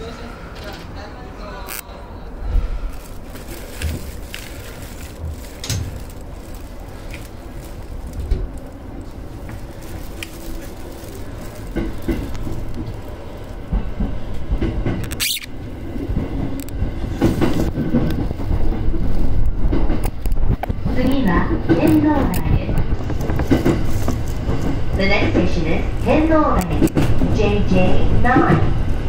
次は天皇台です。The next station is 天皇台 JJ9.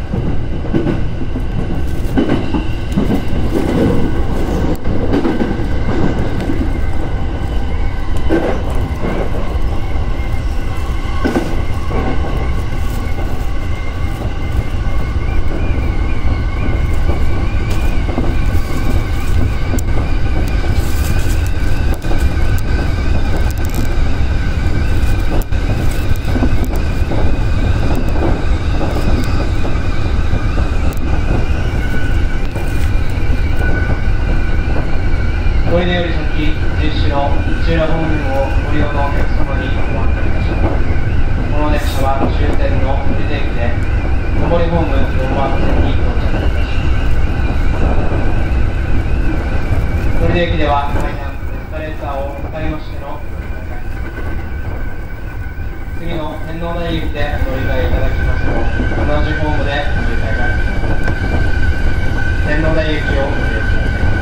おいでより先、実施の土浦方面をご利用のお客様にご案内いたします。この電車は終点の取手駅で上りホーム4番線に到着いたします。取手駅では階段、エスカレーターを渡りましての次の天皇台駅でお乗り換えいただきますと、同じホームでお乗り換えができます。天皇台駅をご利用ください。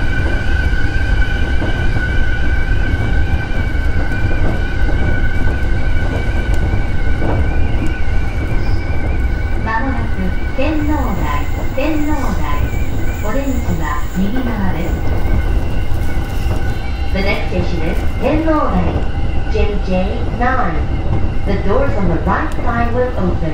天皇台、天皇台、お出口は右側です。The next station is 天皇台 JJ9. The doors on the right side will open.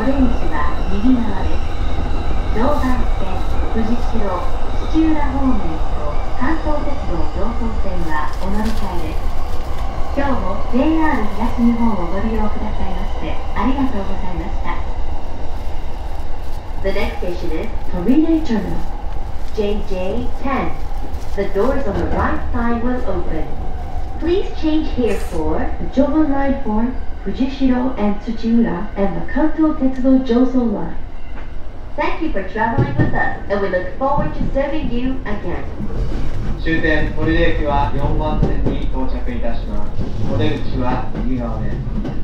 お出口は右側です。常磐線、藤代、土浦方面と関東鉄道常総線はお乗り換えです。今日も JR 東日本をご利用くださいましてありがとうございました。The next station is Torine Terminal. JJ10. The doors on the right side will open. Please change here for the Joban line for Fujishiro and Tsuchiura and the Kanto Tetsudo Joso line. Thank you for traveling with us, and we look forward to serving you again. 終点砦駅は4番線に到着いたします。お出口は右側です。